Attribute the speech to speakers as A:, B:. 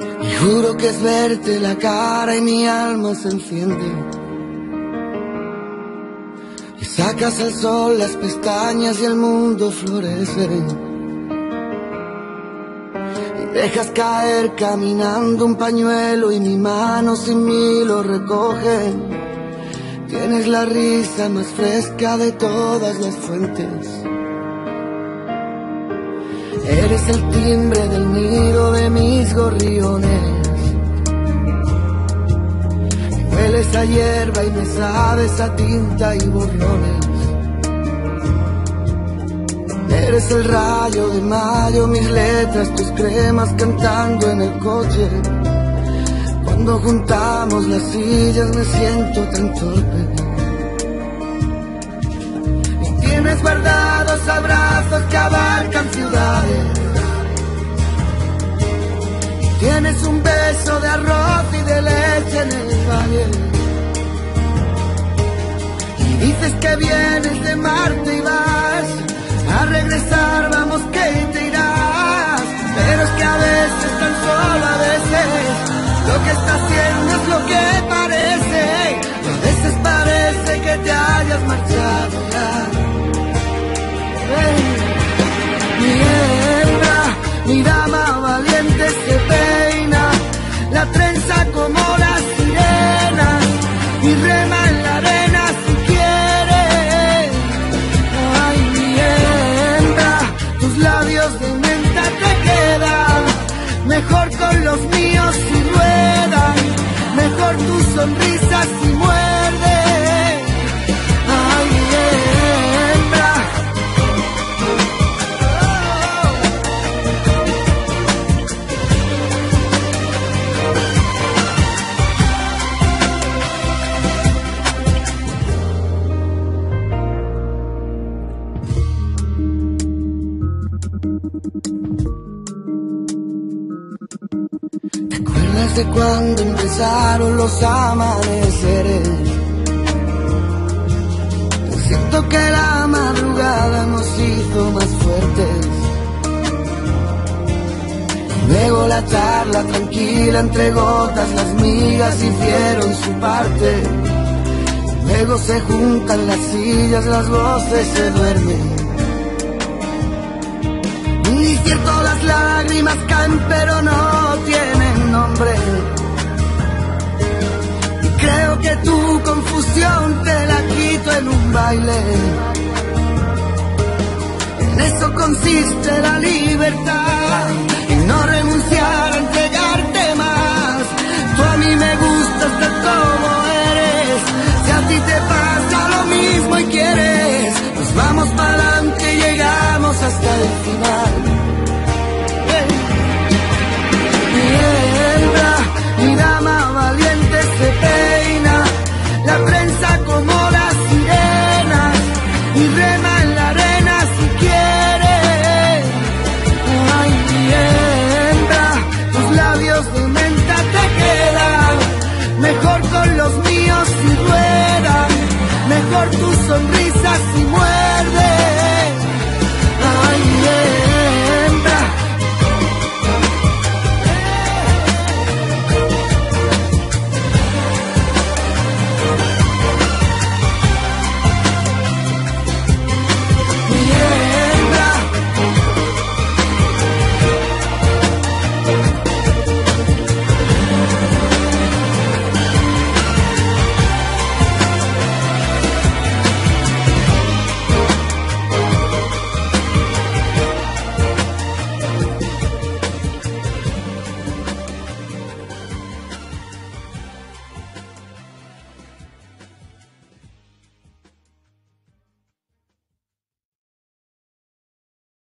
A: Y juro que es verte la cara y mi alma se enciende. Y sacas al sol las pestañas y el mundo florece. Y dejas caer caminando un pañuelo y mi mano sin mí lo recoge. Tienes la risa más fresca de todas las fuentes. Eres el timbre del nido de mis gorriones. Hueles a hierba y me sabes a tinta y borrones. Eres el rayo de mayo, mis letras, tus cremas cantando en el coche. Cuando juntamos las sillas me siento tan torpe. Y tienes guardados abrazos que abarcan ciudades. Y tienes un beso de arroz y de leche en el valle. Y dices que vienes de Marte y vas a regresar, vamos que te irás. Pero es que a veces, tan solo a veces, lo que está haciendo es lo que parece. Y a veces parece que te hayas marchado ya. Mi hembra, mi dama valiente se peina, la trenza como las sirenas y rema en la arena si quiere. Ay, mi hembra, tus labios de menta te quedan mejor con los míos si ruedan, mejor tu sonrisa si muerde. Ay, hembra. ¿Te acuerdas de cuando empezaron los amaneceres? Siento que la madrugada nos hizo más fuertes. Luego la charla tranquila entre gotas, las migas hicieron su parte. Luego se juntan las sillas, las voces se duermen. Y cierto, las lágrimas caen pero no tienen nombre. Y creo que tu confusión te la quito en un baile. En eso consiste la libertad.